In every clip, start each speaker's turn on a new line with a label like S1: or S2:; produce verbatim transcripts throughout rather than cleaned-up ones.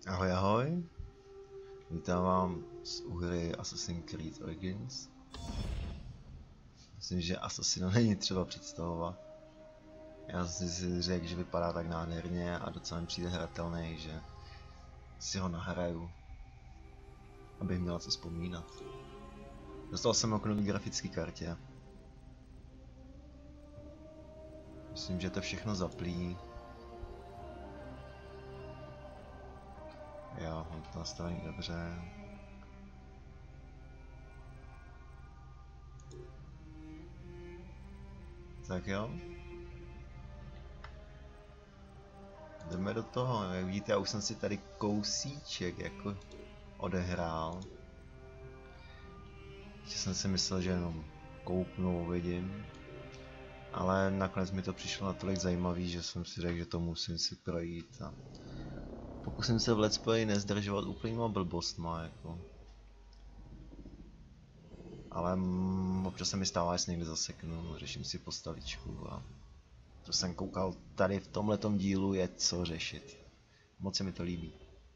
S1: Ahoj, ahoj. Vítám vám z hry Assassin's Creed Origins. Myslím, že Assassina není třeba představovat. Já jsem si řekl, že vypadá tak nádherně a docela mi přijde hratelný, že si ho nahraju, abych měl co vzpomínat. Dostal jsem ho k nový grafické kartě. Myslím, že to všechno zaplí. Jo, mám to nastavený dobře. Tak jo. Jdeme do toho, jak vidíte, já už jsem si tady kousíček jako odehrál. Že jsem si myslel, že jenom kouknu, uvidím. Ale nakonec mi to přišlo natolik zajímavý, že jsem si řekl, že to musím si projít. A pokusím se v let's play nezdržovat úplnýma blbostma, jako. Ale občas se mi stává, že se někde zaseknu, řeším si postavičku a to jsem koukal, tady v tomhletom dílu je co řešit. Moc se mi to líbí.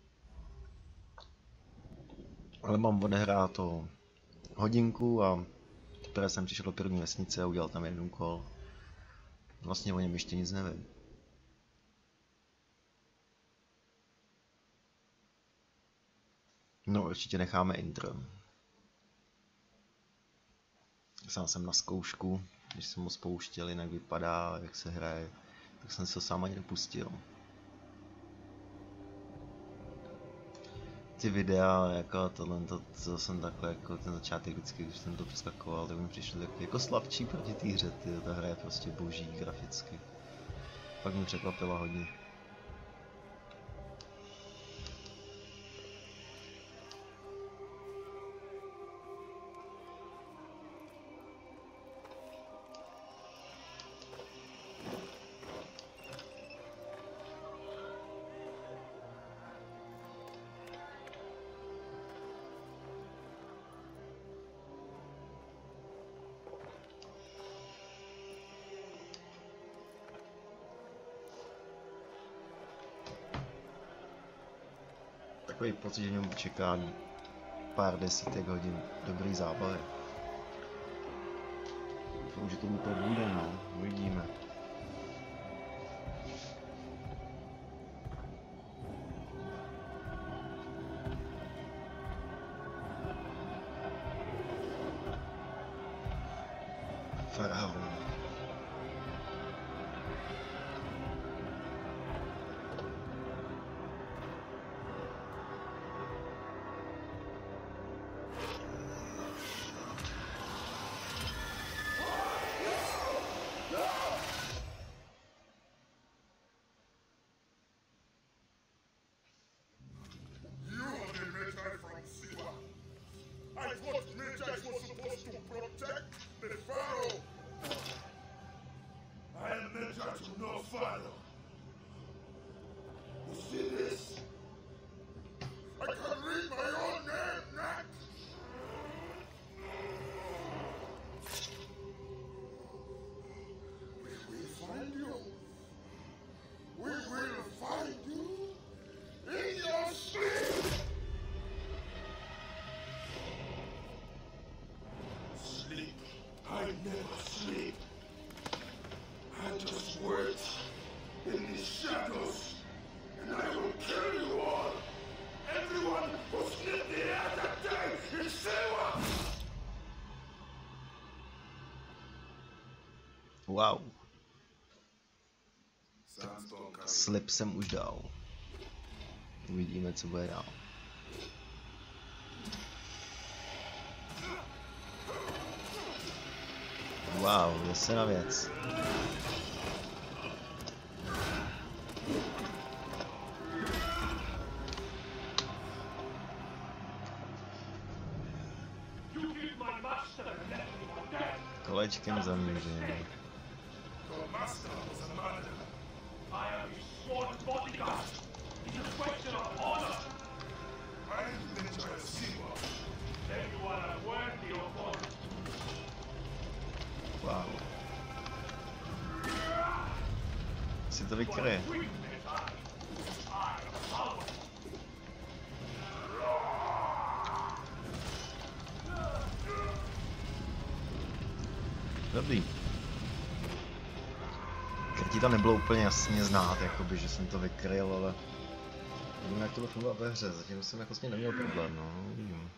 S1: Ale mám odehráto hodinku a teprve jsem přišel do první vesnice a udělal tam jeden úkol. Vlastně o něm ještě nic nevím. No určitě necháme intro. Sám jsem na zkoušku, když jsem ho spouštěl, jinak vypadá, jak se hraje, tak jsem se to sám ani nepustil. Ty videa, jako tohle, to, to jsem takhle, jako ten začátek vždycky, když jsem to přeskakoval, tak mi přišlo takový jako slabší proti té hře, ty, ta hra je prostě boží graficky. Pak mě překvapila hodně. Takový pocit, že mě čeká pár desítek hodin dobrý zábavy. Doufám, že tomu to bude, no, uvidíme. Faraon. Wow. Slib jsem už dal. Uvidíme, co bude dál. Wow, zase na věc. Kolečkem zamířím. Wow. Si to vykryje. dobrý. Krtí to nebylo úplně jasně znát, jakoby, že jsem to vykryl, ale nevím, jak to funguje ve hře, zatím jsem jako s tím neměl problém, no, uvidím.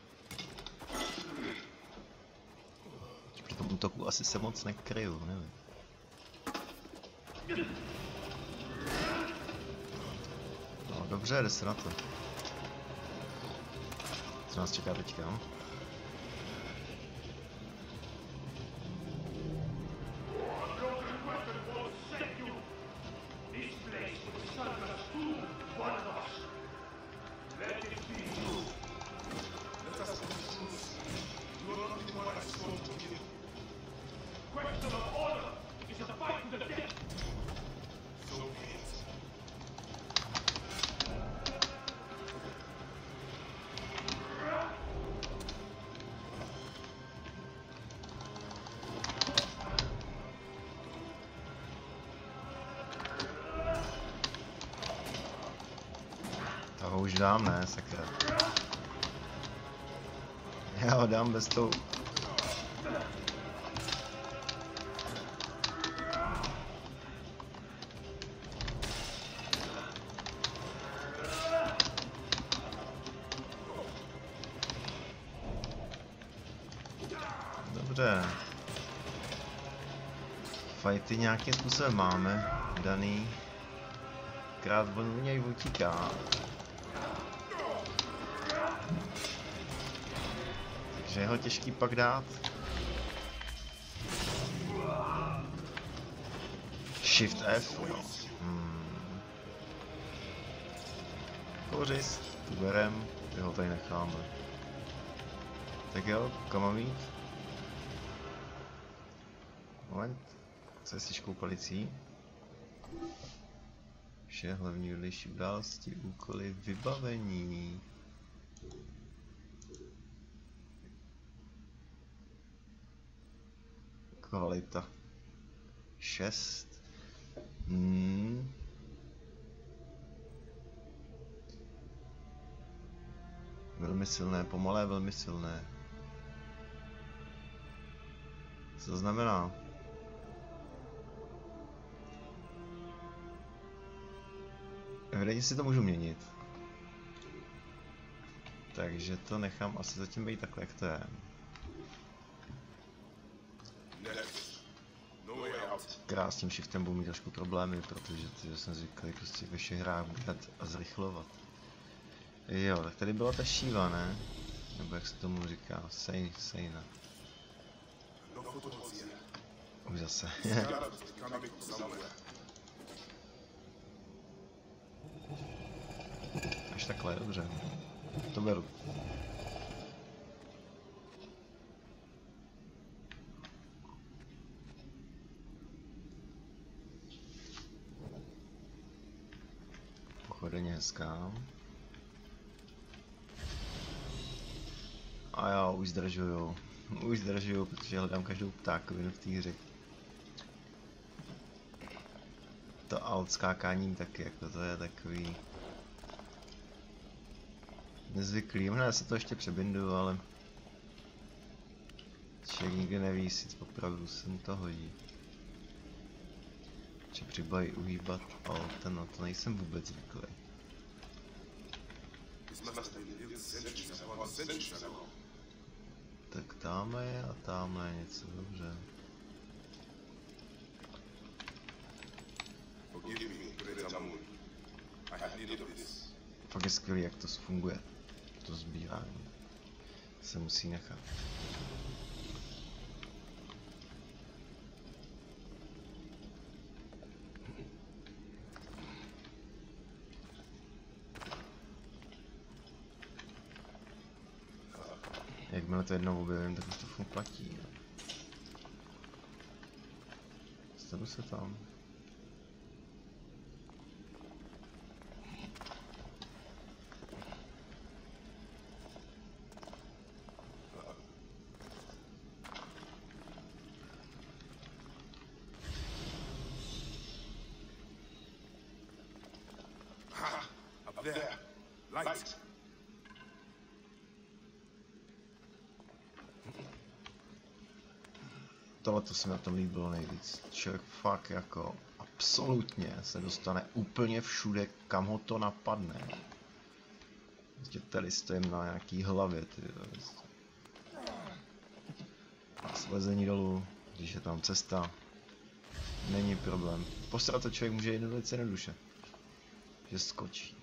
S1: Při tom útoku asi se moc nekryju, nevím. No dobře, jde se na to. Co nás čeká teďka, no? Toho už dám, ne, sakra. Já ho dám bez toho. Dobře. Fighty nějakým způsobem máme daný. Krát on u něj utíká. Takže je ho těžký pak dát. Shift F, jo. Hmm. Kořist, tu berem, ty ho tady necháme. Tak jo, kam mám jít? Moment, co je s těžkou policí? Vše hlavní vedlejší události, úkoly, vybavení. Kvalita. šest. Hmm. Velmi silné, pomalé, velmi silné. Co to znamená? Evidentně si to můžu měnit. Takže to nechám asi zatím být takhle, jak to je. Krát s tím shiftem budu mít trošku problémy, protože ty jsem zvyklý prostě ve všech hrách běhat a zrychlovat. Jo, tak tady byla ta šíva, ne? Nebo jak se tomu říká, Sej, Sejna. Už zase. Až takhle, dobře. To beru. Pochodeně hezká. A já už zdržuju. Už zdržuju, protože hledám každou ptákovinu v té hře. To alt skákáním taky, jako to je takový nezvyklý. Možná se to ještě přebinduju, ale člověk nikdy neví, jestli opravdu se mu to hodí. Či přibají uhýbat altem, no to nejsem vůbec zvyklý. Tak tamhle je a tamhle je něco, dobře. Fakt je skvělý, jak to funguje. To sbírání se musí nechat. Jakmile to jednou objevím, tak už to fakt platí. Stanu se tam.
S2: There, light.
S1: tohle to se mi na tom líbilo nejvíc. Člověk fakt jako absolutně se dostane úplně všude, kam ho to napadne. Prostě tady stojím na nějaký hlavě, ty prostě. A slezení dolů, když je tam cesta, není problém. Posrat to člověk může jednoduše jednoduše. Že skočí.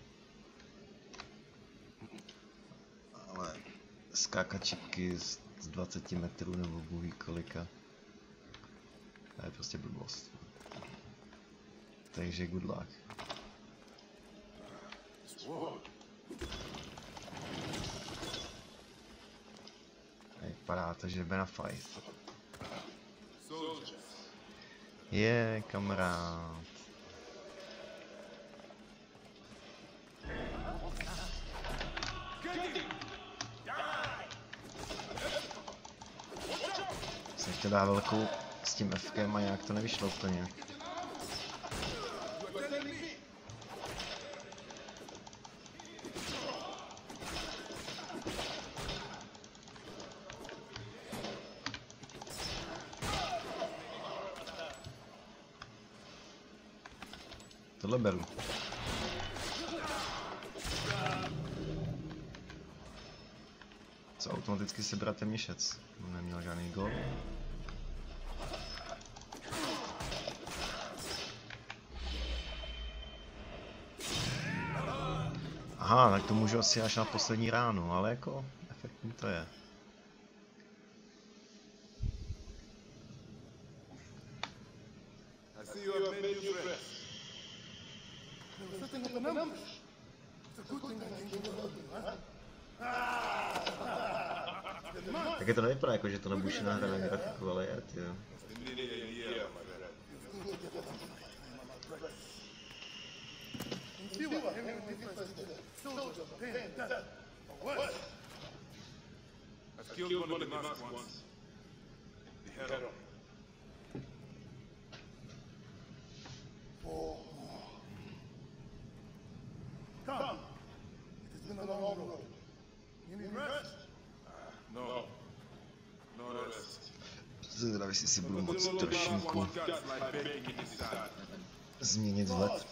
S1: Ale skákat čipky z, z dvaceti metrů nebo bůh kolika. To je prostě blbost. Takže good luck. Vypadá to, že jde na fight. Je, kamarád. Jsem chtěl dát velkou s tím Fkem a nějak to nevyšlo úplně. Tohle beru. Co automaticky sebrat ten měšec? Neměl žádný gol. Aha, tak to můžu asi až na poslední ránu, ale jako efektní to je. Také to nevypadá jako, že to nebušená hra na grafiku, ale je, tyjo.
S2: I've killed one of the masked ones. Behead him.
S3: Come. It has been a long road. You need rest?
S2: No. No rest.
S1: Zvědavý, jestli si budu moc trošinku změnit vzhled.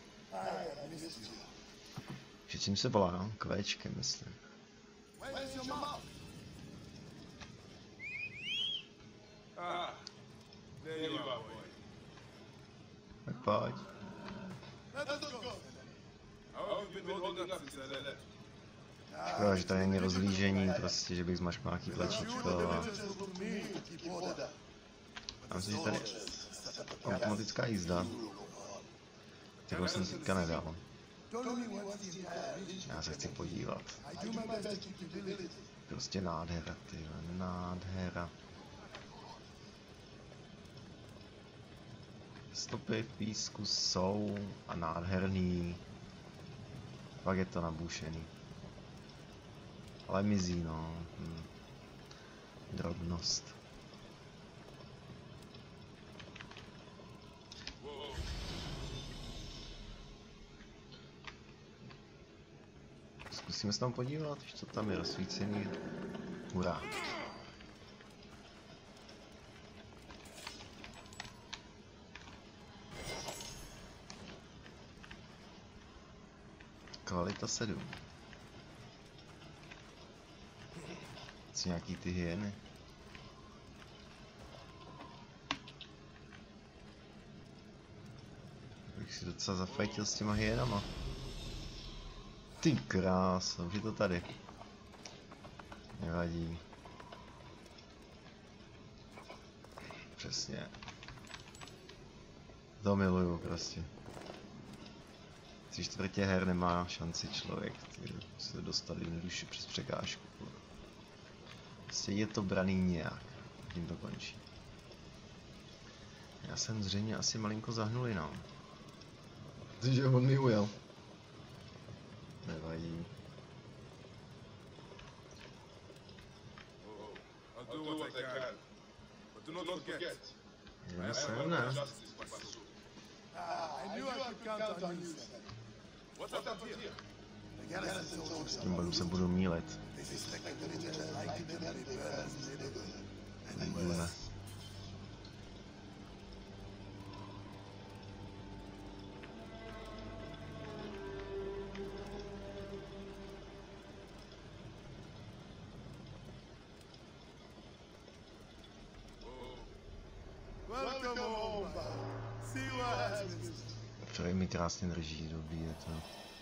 S1: Že čím se volá? Kvéčkem, myslím.
S2: Ah, there you are, boy.
S1: Tak pojď.
S2: How have you been holding up since I left?
S1: Škoda, že tady není rozlížení, prostě, že bych zmačkal nějaký tlačítko a... Já myslím, že tady je automatická jízda, kterou jsem teďka nedal. Já se chci podívat. Prostě nádhera, ty nádhera. Stopy v písku jsou a nádherný. Pak je to nabušený. Ale mizí, no. Hm. Drobnost. Zkusíme se tam podívat, co tam je rozsvícený. Hurá. Kvalita sedm. Co nějaký ty hyeny? Bych si docela zafajtil s těma hyenama. Ty krása, už je to tady. Nevadí. Přesně. To miluju prostě. Tři čtvrtě her nemá šanci člověk tyjo, se dostat jednoduše přes překážku. Prostě je to braný nějak. Tím to končí. Já jsem zřejmě asi malinko zahnulý, no. Takže on mi ujel. Nevadí. Já jsem ne. S tím bodem se budu mílet. Ne. Frame mi krásně drží, dobrý je to.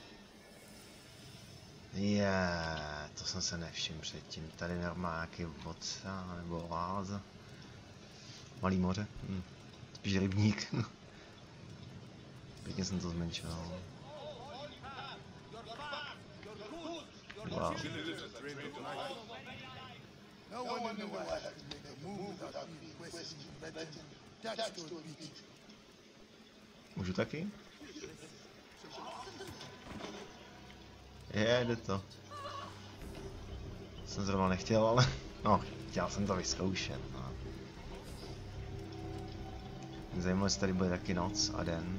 S1: Je, yeah, to jsem se nevšiml předtím. Tady normálně nějaký oceán nebo oáza. Malý moře, hm. Spíš rybník. Pěkně jsem to zmenšoval. Wow.
S3: No one in the world can make a move without being questioned, threatened. That's the beat.
S1: Můžu taky? Je, jde to. Jsem zrovna nechtěl, ale no, chtěl jsem to vyzkoušet. No. Zajímavé, jestli tady bude taky noc a den.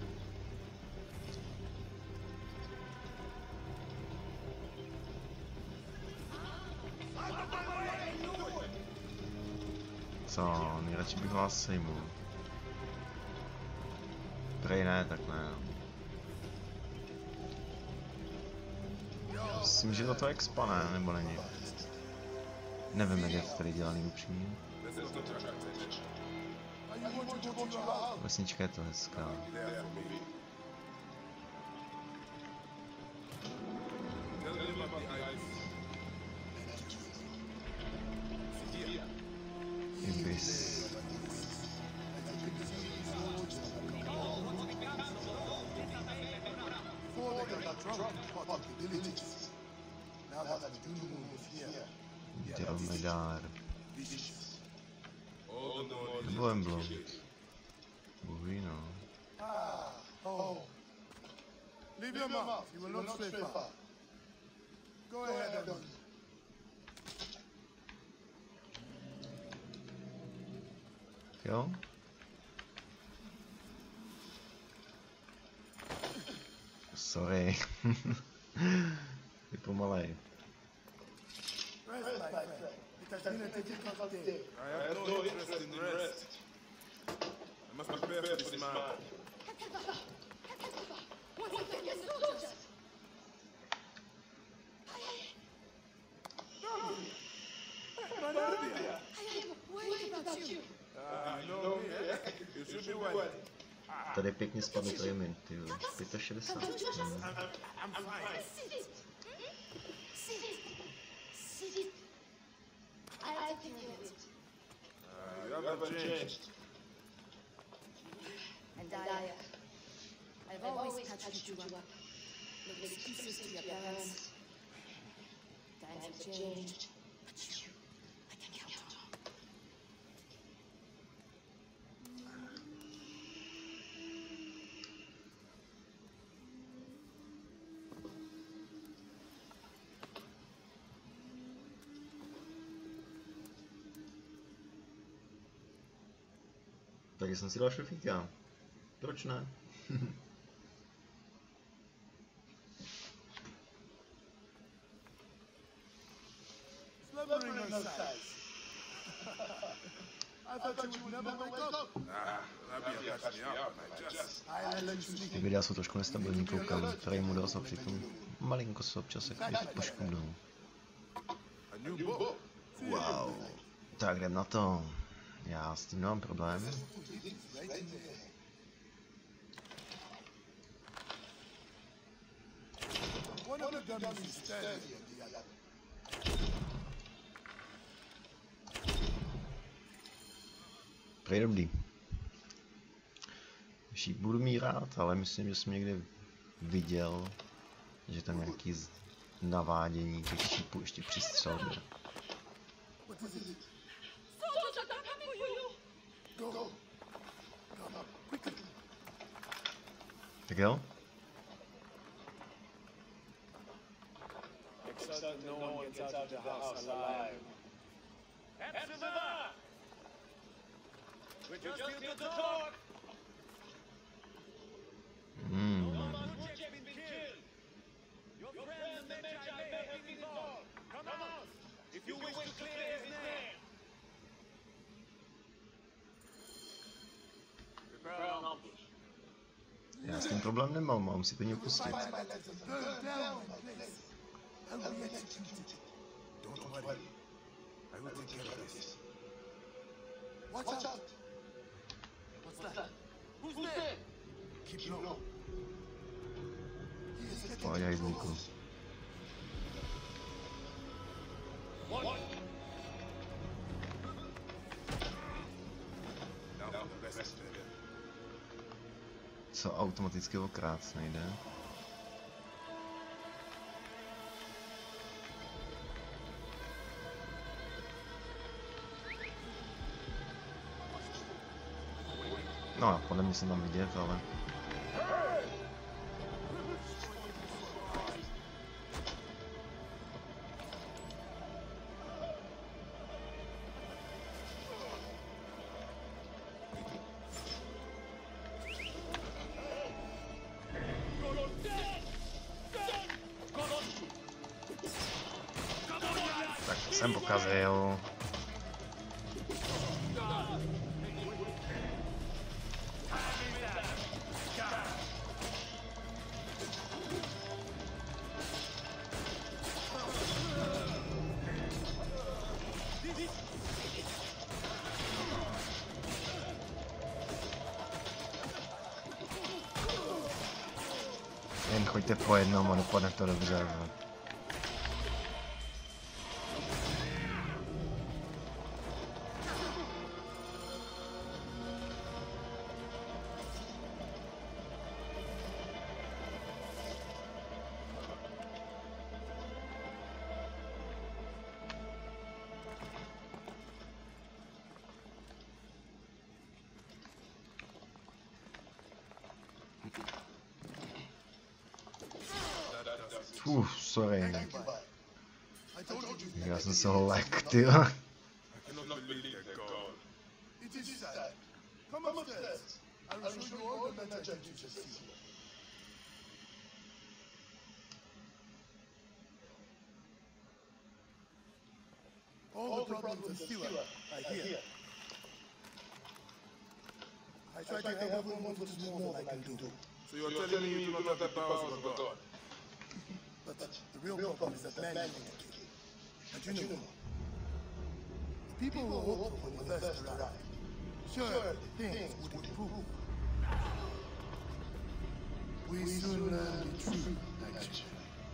S1: Co, nejradši bych vás sejmul. Prej ne, tak ne. Myslím, že to expa ne, nebo není. Nevím, jak je to tady dělaný upřímně. Vesnička je to hezká. Ibis. Dromedár. Nebo emblem. Bohy, no.
S3: Oh. Leave your mouth. You will not stray far. Go ahead, Adon.
S1: Jo? Sorry. Je pomalej.
S3: Rest, my friend. It has been a difficult day.
S2: I have no interest in rest. I must prepare for this man.
S4: What happened to the soldiers?
S3: Manabia.
S4: I am worried about you.
S2: Ah, no, you should be well.
S1: Tady pěkně spadly trémy, ty jo. šedesát pět. Hmm.
S2: I'm fine.
S4: Sit. Sit. Sit. I'll take care of it.
S2: Uh, you haven't changed.
S4: And I, I've always patched you up. Made excuses to your parents. Times have changed. But you, I can count on.
S1: Takže jsem si dal šrofíka. Proč ne?
S3: Slumbering on size. I thought you would never wake up.
S2: Ah, Rabia patched me up, and I just...
S3: I'll let you sleep.
S1: Ty videa jsou trošku nestabilní, koukám. Tady mu dal se přitom malinko se občas jako poškudnou.
S2: A new book.
S1: Wow. Tak jdem na to. Já s tím nemám problém.
S3: One of the dummies is standing here, the other.
S1: Prej dobrý. Šíp budu mít rád, ale myslím, že jsem někde viděl, že tam nějaký navádění těch šípů ještě při střelbě.
S3: What is it?
S4: Soldiers are coming for you!
S3: Go. Come up, quickly.
S1: Tak jo?
S5: Except that no one gets out of the house alive. Answer that! We just need to talk!
S1: Hmm.
S5: Manuchek's been killed! Your friend the Magi may have been involved! Come out! If you wish to clear his name! Prepare an ambush.
S1: Já s tím problém nemám, mám si toně pustit.
S3: Burn down my place. And we executed it.
S2: Don't worry. I will take care of this.
S3: Watch out.
S5: What's that? Who's there?
S3: Keep low.
S1: Pojď, hajzlíku. Co automaticky okrát nejde? No, podle mě jsem tam vidět, ale... Tak to jsem pokazil. Jen choďte po jednom a dopadne to dobře. Uf, sorry. Já jsem se ho lek, ty.
S3: It is sad. Come upstairs. I will show you all the magic you just see. All the problems in Siwa are here. I try to help everyone what is more than I can do.
S2: So you're telling me you do not have the powers of a god?
S3: But the real problem is that man you need to kill. And you know, the people were hopeful when the first arrived. Sure, things would improve. We soon learn the truth, actually.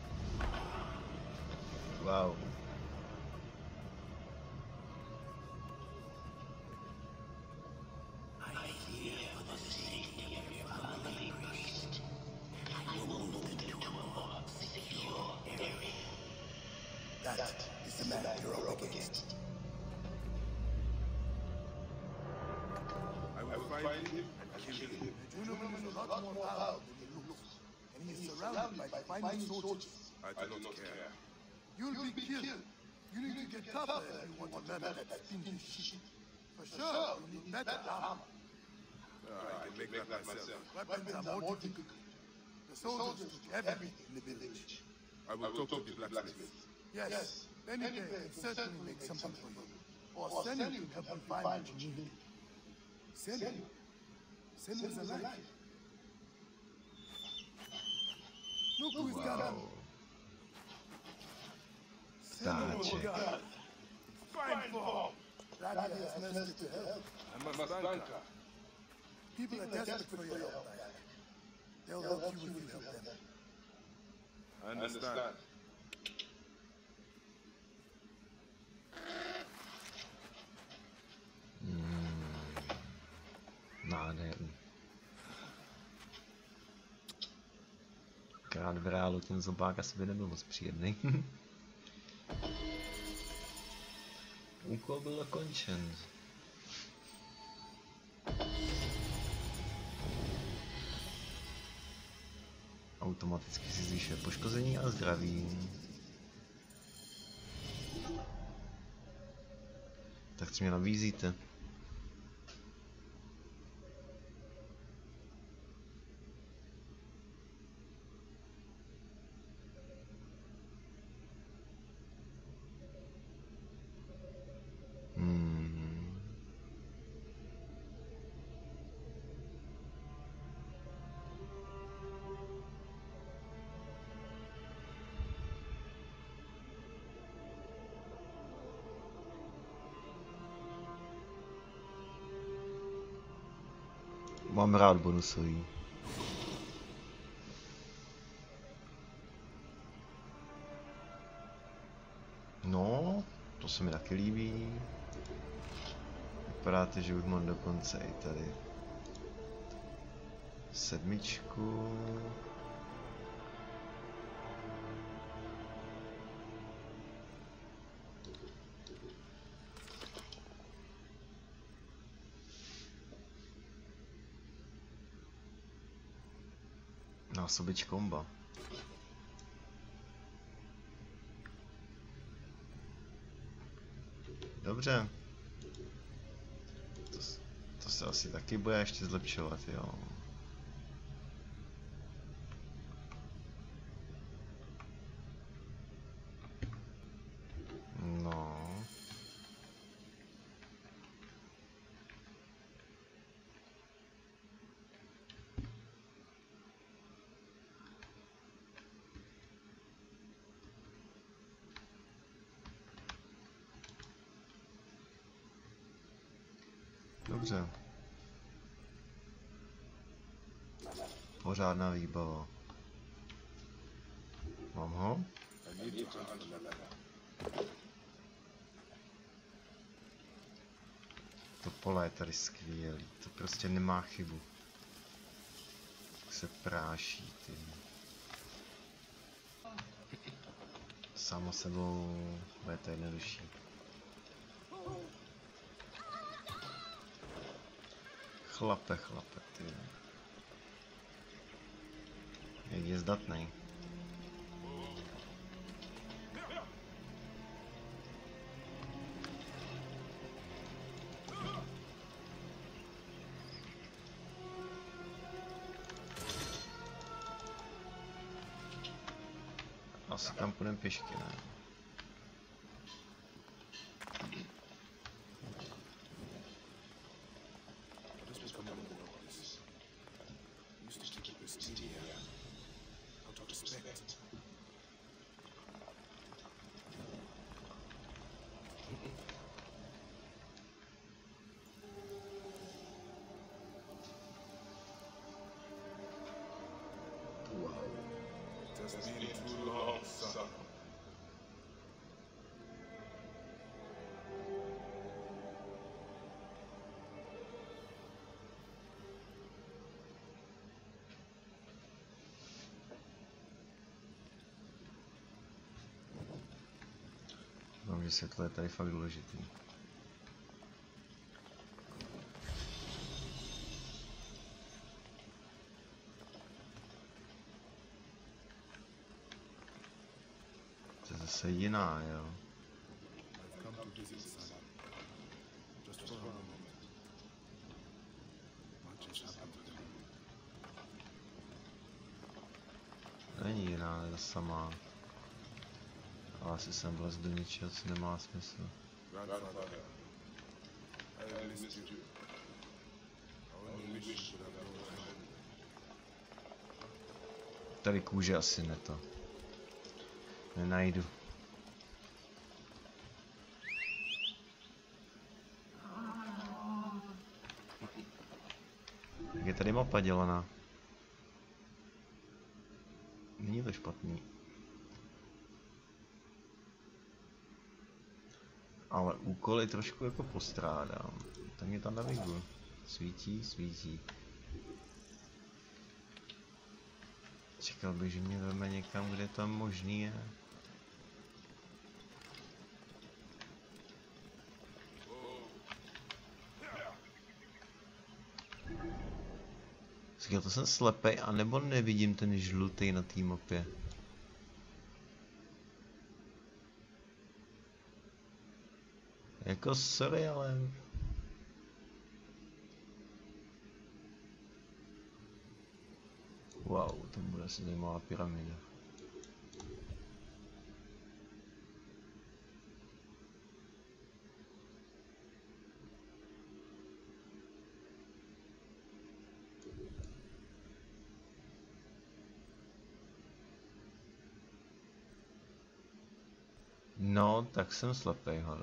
S1: Wow.
S3: That is the man you're up against.
S2: I will find him and kill him.
S3: Junoman is a lot more powerful than he looks, and he is surrounded by fine soldiers.
S2: I do not care.
S3: You'll be killed. You need to get tougher if you want to level that stinky shit. For sure, you need better armor.
S2: Uh, I can make that myself.
S3: Weapons are more difficult. The soldiers took everything in the village.
S2: I will talk to the blacksmith.
S3: Yes, Benny can certainly make something for you. Or send you to help you find what you need. Send you? Send us alive. Look who's got him.
S1: Dáče.
S3: Fine form. Radia has mercy to help.
S2: I must thank her.
S3: People are desperate for your help, Diana. They'll help you if you help them.
S2: I understand.
S1: Nádherný. Krát v reálu ten zobák asi by nebyl moc příjemný. Úkol byl dokončen. Automaticky si zvýšuje poškození a zdraví. Tak co mě nabízíte? Mám rád bonusový. To se mi taky líbí. Vypadá to, že už mám dokonce i tady sedmičku. Násobič komba. Dobře. To, to se asi taky bude ještě zlepšovat, jo. No. Dobře. Pořádná výbava. Mám ho? To pole je tady skvělý. To prostě nemá chybu. Tak se práší, ty. Samo sebou bude to jednodušší. Chlape, chlape, ty. Jak je zdatnej. Asi tam půjdem pěšky, ne?
S2: It's been too long, son.
S1: Doufám, že světlo je tady fakt důležitý. To je zase jiná, jo. Není jiná, je to samá. Ale asi jsem vlez do něčeho, co nemá smysl.
S2: Grandfather, I missed you. I only wish you could have gone home.
S1: Tady kůže asi ne to. Nenajdu. Jak je tady mapa dělaná? Není to špatný. Ale úkoly trošku jako postrádám. Tak mě tam navigu. Svítí, svítí. Čekal bych, že mě veme někam, kde to možný je. Říkal, to jsem slepej, anebo nevidím ten žlutý na té mapě. Jako sorry, ale... Wow, to bude asi zajímavá pyramida. No, tak jsem slepej, hord.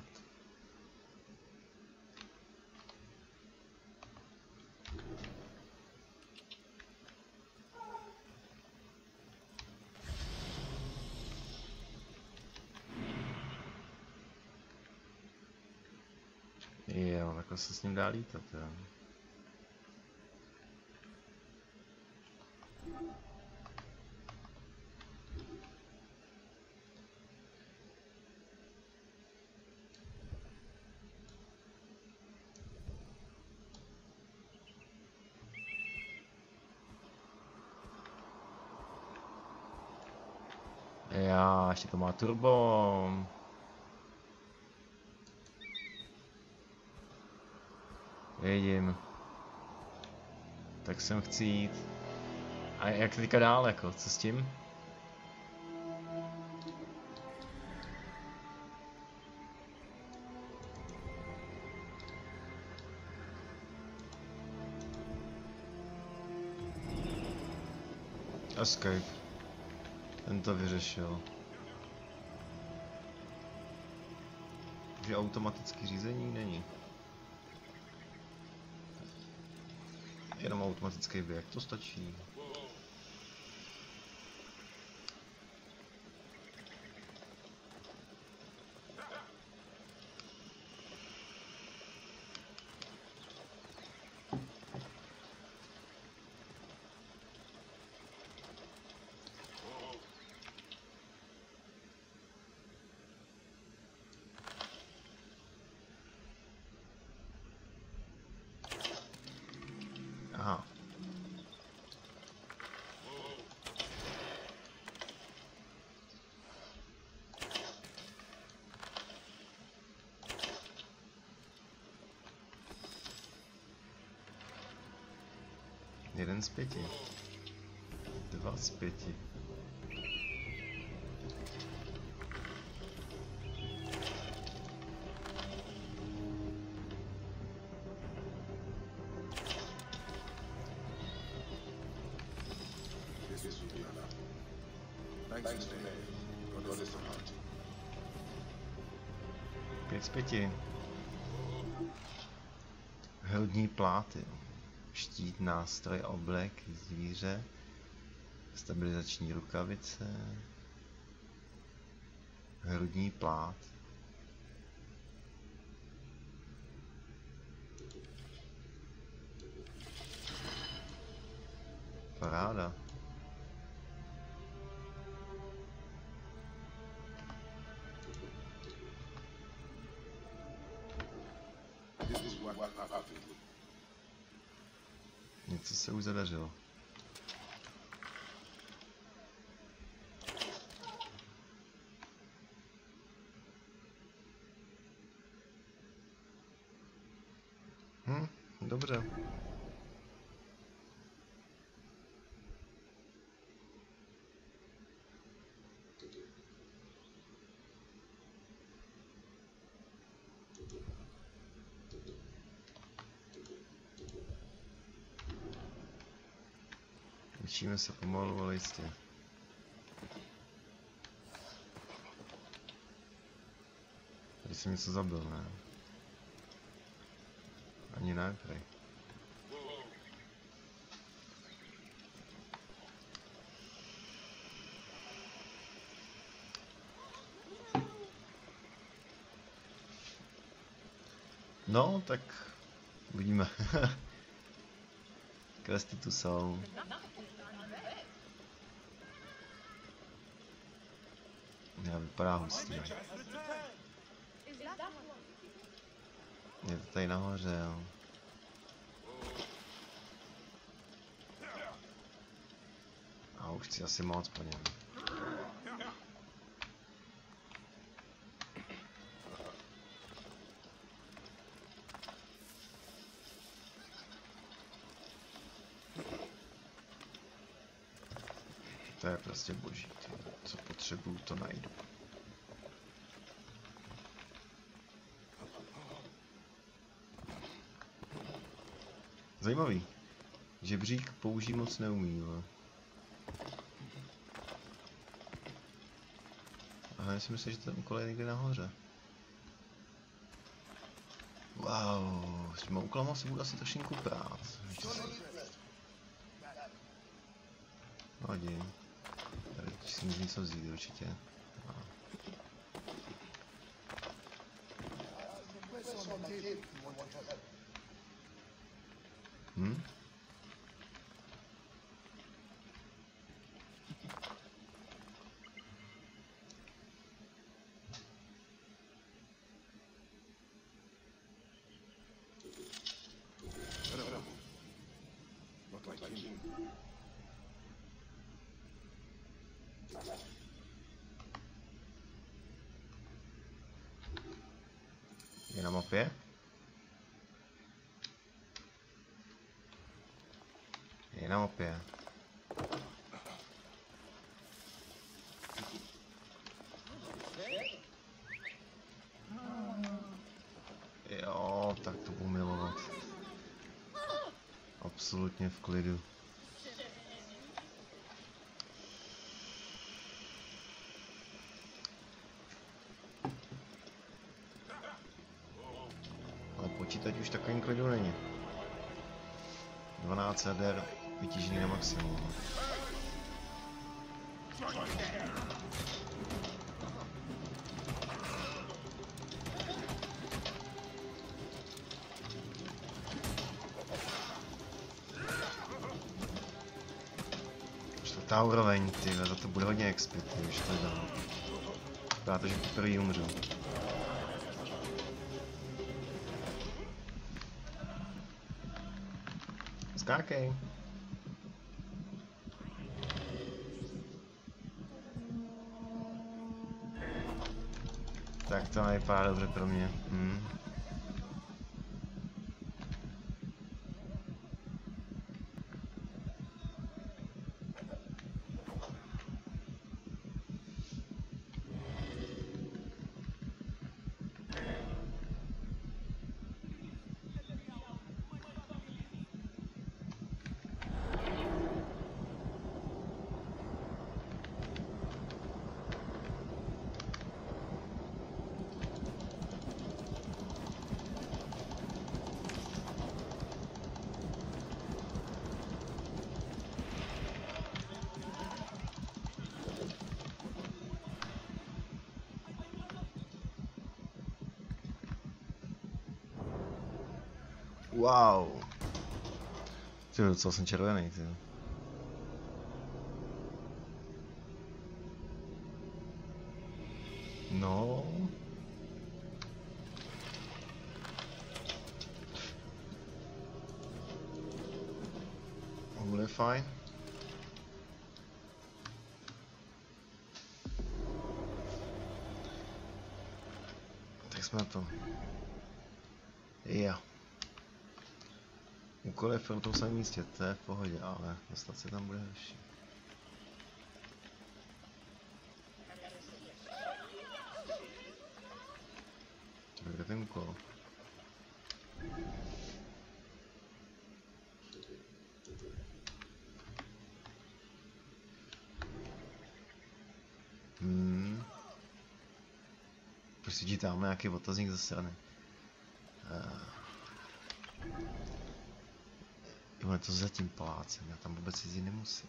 S1: Jo, takhle se s ním dá lítat, jo. Já, ještě to má turbo. Vidím. Tak sem chci jít. A jak teďka dál, jako, co s tím? Escape. Ten to vyřešil. Že automatické řízení není. Jenom automatický běh, to stačí. Aha. Jeden z pěti. Dva z pěti.
S2: This will be enough. Thanks for staying. God is the heart.
S1: Pět z pěti. Hrudní pláty. Štít, nástroj, oblek, zvíře. Stabilizační rukavice. Hrudní plát. Paráda.
S2: This is what what happened.
S1: Něco se už zadařilo. Hm, dobře. Učíme se pomalu, ale jistě. Tady jsem něco zabil, ne? Ani ne, prej. No, tak uvidíme. Questy tu jsou. Já vypadá hustý. Je to tady nahoře, jo. A už chci asi moc po něm. To je prostě boží, ty. Co potřebuju, to najdu. Zajímavý. Žebřík použít moc neumí, ale. Aha, já si myslím, že ten úkol je někde nahoře. Wow, s těma úkolama se budu asi trošinku prát. Vadí. Tady si můžu něco vzít určitě.
S3: my table if you want to help.
S1: Hm?
S2: Not like him.
S1: Je na mapě? Je na mapě. Jo, tak to budu milovat. Absolutně v klidu. Ale počítač už takovým klidu není. dvanáct jader vytížený na maximum. Čtvrtá úroveň, ty, za to bude hodně expy, ty, už to dám. Vypadá to, že poprvé umřu. Skákej. Tak to nevypadá dobře pro mě. Hmm. Wow. Ty, docela jsem červený, ty. No. Bude fajn. Tak jsme na to. Jo. Úkol je v tom samém místě, to je v pohodě, ale dostat se tam bude horší. Kde je ten úkol? Hmm. Prostě ti tam nějaký otazník ze strany. Uh. Jo, je to za tím palácem, já tam vůbec jezdit nemusím.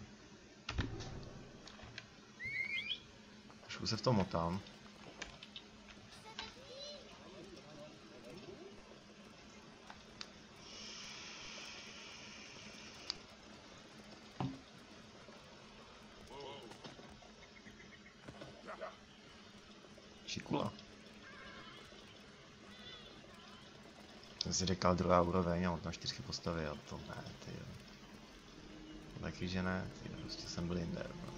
S1: Trošku se v tom motám. Šikula. Jsem si říkal druhá úroveň a on tam čtyřky postavy a to ne, ty jo. Taky že ne, ty prostě jsem byl jinde. No.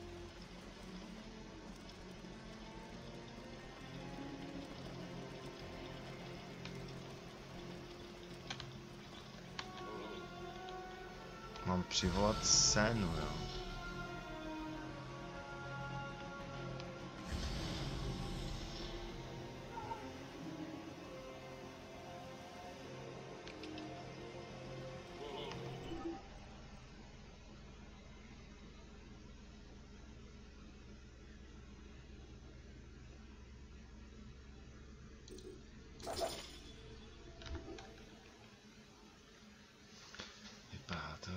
S1: Mám přivolat scénu, jo. Vypadá to.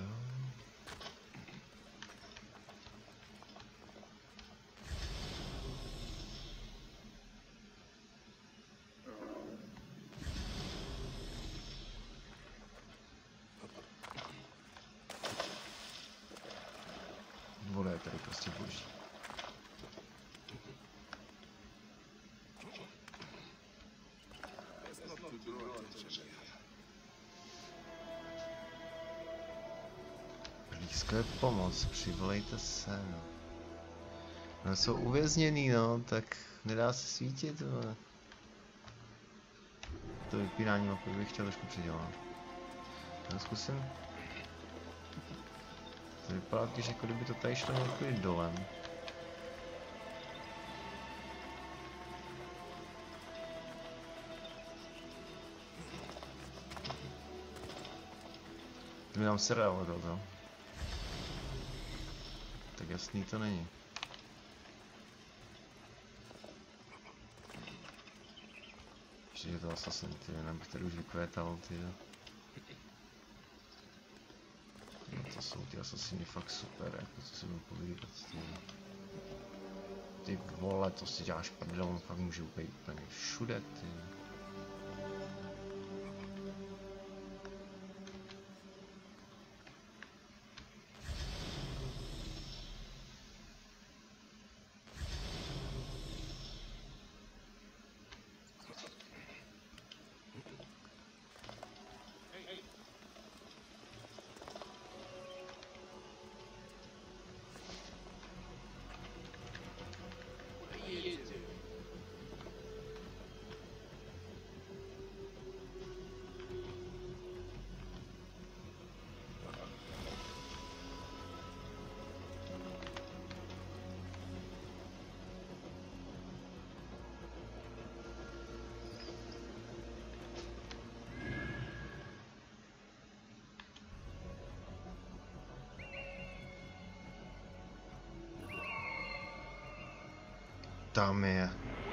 S1: Skvělé pomoc, přivolejte se, no. No jsou uvězněný, no, tak nedá se svítit, no. To vypínání mapy bych chtěl trošku přidělat. No zkusím. To vypadá když jako kdyby to tady šlo nějaký dolem. To mi nám seriál to. Tak jasný to není. Ještě je to Assassin, ty, nebo který už vykvétal, ty. No to jsou ty Assassiny fakt super, jako co si budu povídat, ty. Ty vole, to si děláš prdel, on fakt může být úplně všude, ty. Tam je.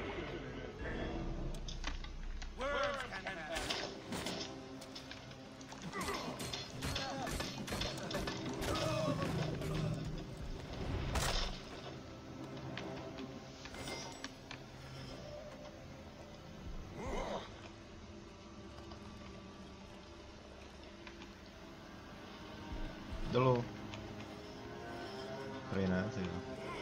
S1: Dolů. Prej ne, ty jo.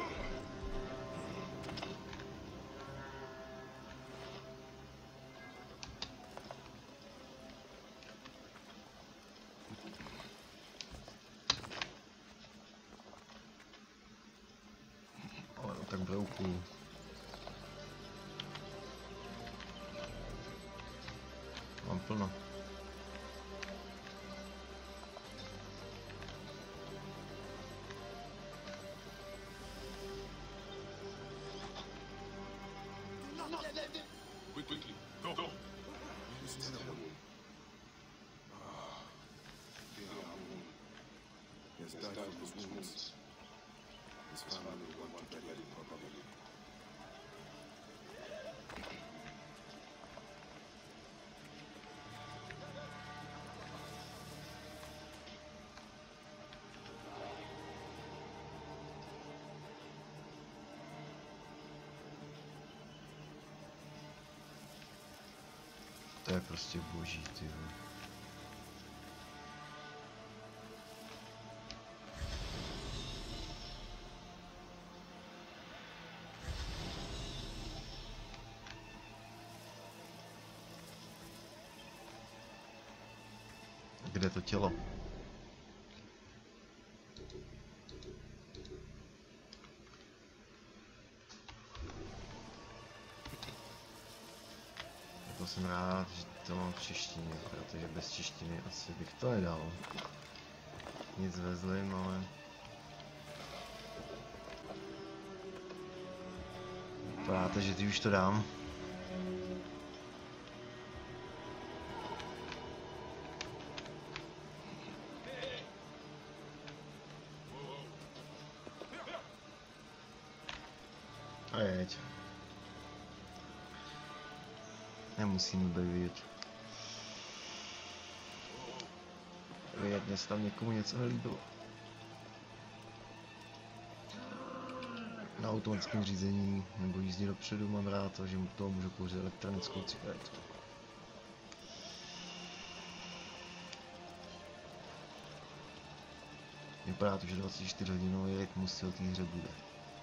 S1: Tak brouku. Mám plno.
S2: Quick, quickly, go, go. Use this temple. Ah, they are wounded. He has died from his wounds. His family will want to bury him properly.
S1: To je prostě boží, ty vole. Kde to tělo? To jsem rád, že to mám v češtině, protože bez češtiny asi bych to nedal. Nic vezlim, ale... Vypadáte, že ty už to dám. A jeď. Nemusím být vidět. Vidět, mě se tam někomu něco nelíbilo. Na automatickém řízení nebo jízdě dopředu mám rád to, že mu toho můžu kouřit elektronickou cigaretu. Vypadá to, že dvacet čtyři hodinový rytmus v té hře bude.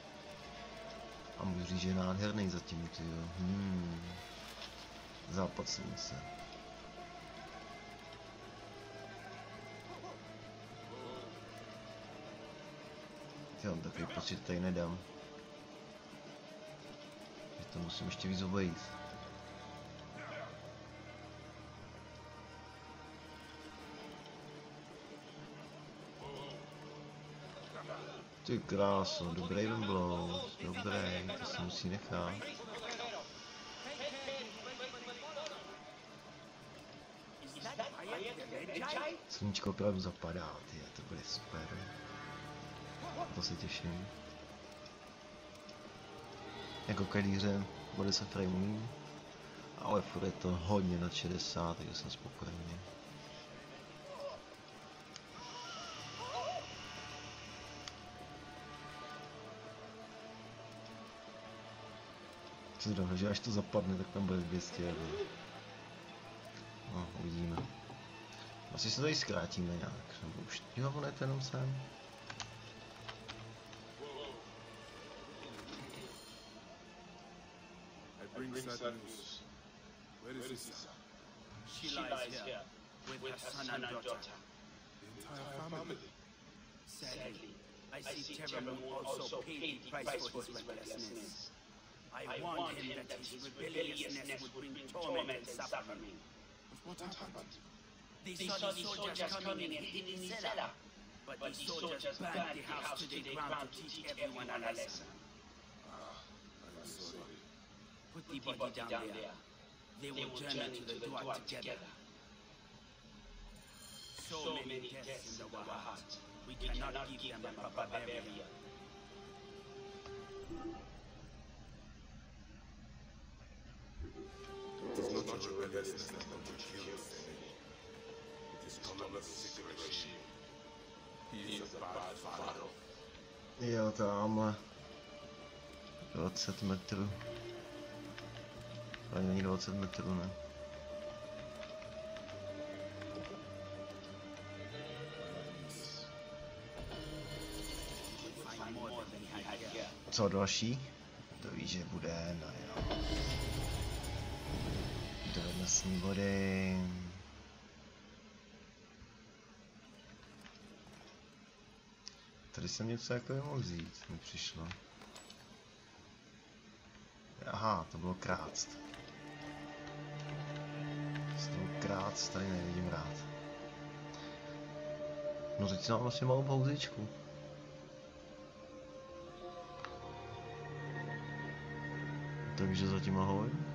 S1: A můžu říct, že je nádherný zatím, tyjo. Hmm. Západ slunce. Jo, takový pocit tady nedám. Že to musím ještě víc obejít. Ty kráso, dobrý Blows, dobrý, to se musí nechat. Sluníčko opravdu zapadá, tyje, to bude super. To se těším. Jako každý hře bude se frameů, ale furt je to hodně nad šedesát, takže jsem spokojený. Co že až to zapadne, tak tam bude dvě stě. No, uvidíme. Asi se tady zkrátíme nějak, nebo už jo, on je to jenom sem.
S2: Bring sad news. Where is Issa?
S5: She lies here with her son and daughter.
S2: The entire family.
S5: Sadly, I see Terramoon also paid the price for his recklessness. I warned him that his rebelliousness would bring torment and suffering.
S2: But what happened?
S5: They saw the soldiers coming and hid in the cellar. But the soldiers burned the house to the ground to teach everyone a lesson.
S2: I'm sorry.
S5: Put the body down there. They will journey to the door together. So many deaths in our heart. We cannot give them a proper burial.
S2: It is not your rebelliousness that will kill us. It is Thomas' secret regime. He is a bad father.
S1: Jo, tamhle. dvacet metrů. Ale není dvacet metrů, ne? Co další? To víš, že bude, no jo. Dovednostní body. Tady jsem něco jako mohl vzít, mi přišlo. Aha, to bylo krást. Z toho krást tady nevidím rád. No teď si mám vlastně malou pauzičku. Takže zatím ahoj.